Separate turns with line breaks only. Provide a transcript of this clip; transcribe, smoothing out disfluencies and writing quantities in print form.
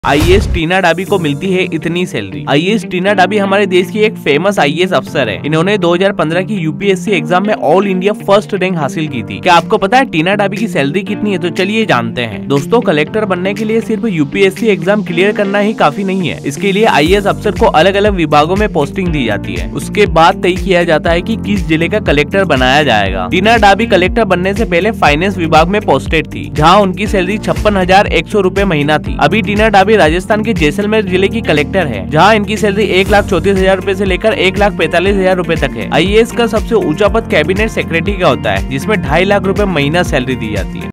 IAS टीना डाबी को मिलती है इतनी सैलरी। आईएएस टीना डाबी हमारे देश की एक फेमस आईएएस अफसर है। इन्होंने 2015 की यूपीएससी एग्जाम में ऑल इंडिया फर्स्ट रैंक हासिल की थी। क्या आपको पता है टीना डाबी की सैलरी कितनी है? तो चलिए जानते हैं। दोस्तों, कलेक्टर बनने के लिए सिर्फ यूपीएससी एग्जाम क्लियर करना ही काफी नहीं है। इसके लिए आईएएस अफसर को अलग अलग विभागों में पोस्टिंग दी जाती है। उसके बाद तय किया जाता है कि किस जिले का कलेक्टर बनाया जाएगा। टीना डाबी कलेक्टर बनने से पहले फाइनेंस विभाग में पोस्टेड थी, जहाँ उनकी सैलरी 56,100 रूपए महीना थी। अभी टीना डाबी राजस्थान के जैसलमेर जिले की कलेक्टर है, जहां इनकी सैलरी 1,34,000 रूपए से लेकर 1,45,000 रूपए तक है। आईएएस का सबसे ऊंचा पद कैबिनेट सेक्रेटरी का होता है, जिसमें 2.5 लाख रूपए महीना सैलरी दी जाती है।